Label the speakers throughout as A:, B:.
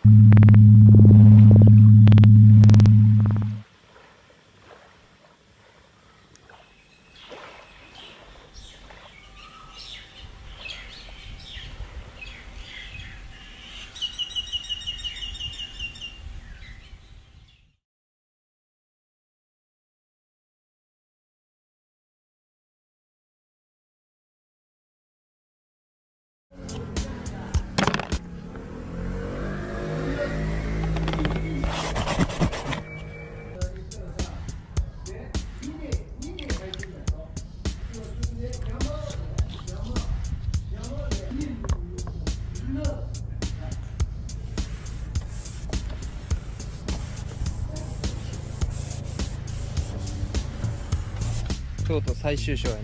A: 京都最終章やな。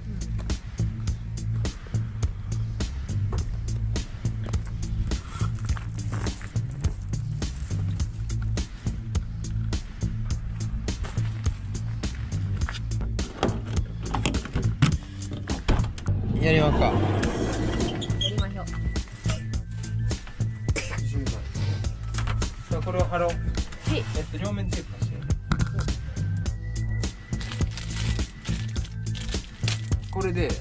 A: やりまっか。
B: やりましょう。
A: さあこれを貼ろう。
B: はい。
A: 両面テープ貸して。これで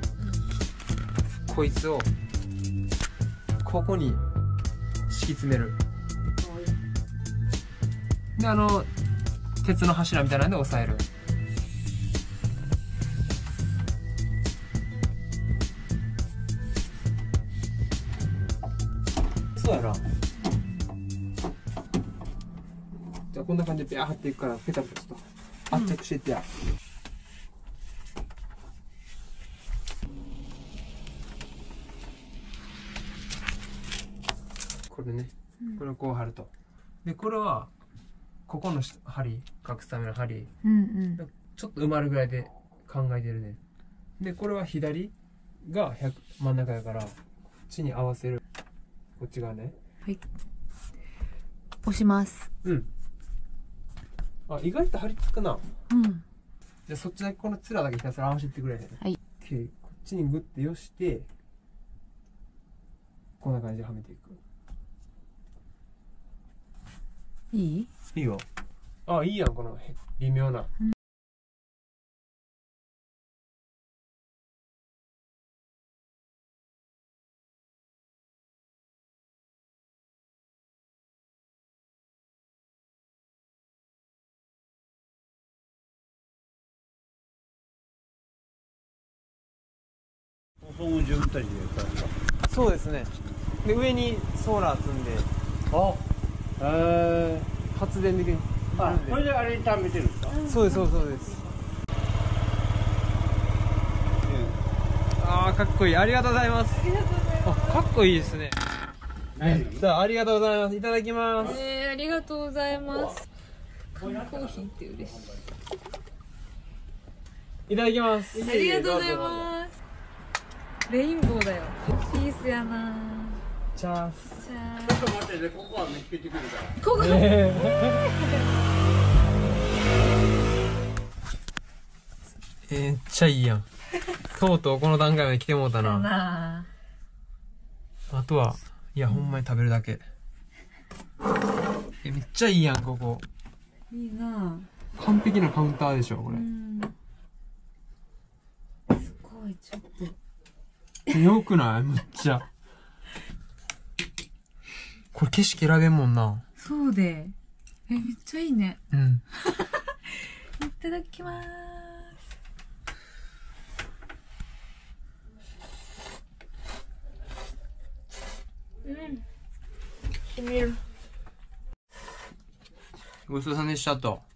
A: こいつをここに敷き詰める。で鉄の柱みたいなんで押さえる。そうやな。じゃあこんな感じでビャー貼っていくからペタペタと圧着していってや。これね、これをこう貼ると。でこれはここの針隠すための針、ちょっと埋まるぐらいで考えてるね。でこれは左が真ん中やからこっちに合わせる。こっち側ね。
B: はい。押します。
A: うん。あ、意外と張り付くな。
B: うん。
A: じゃあそっちだけこの面だけひたすら合わせてくれへん。
B: はい。
A: こっちにグッてよして、こんな感じではめていく。
B: いい？
A: いいよ。あ、いいやん、この微妙な。
C: 自分たちでやったんですか？
A: そうですね。で上にソーラー積んで発電できる。
C: あ、これであれに貯めてるんですか？
A: そうです、そうです。ああ、かっこいい。ありがとうございます。あ、かっこいいですね。じゃあ、ありがとうございます。いただきます。
B: ありがとうございます。缶コーヒーって嬉しい。
A: いただきます。
B: ありがとうございます。レインボーだよ。ピースやな。
A: チャース。
B: じゃ
C: ちょっと待ってね、ここは見つけてくるから。
B: ここ。
A: めっちゃいいやん。とうとうこの段階まで来てもうたな。あとは、いや、ほんまに食べるだけ。めっちゃいいやん、ここ。
B: いいな。
A: 完璧なカウンターでしょ、これ。
B: すごい、ちょっと。
A: よくないむっちゃ。これ景色選べんもんな。
B: そうで。めっちゃいいね。
A: うん。
B: いただきます。しみる。
A: ごちそうさまでしたと。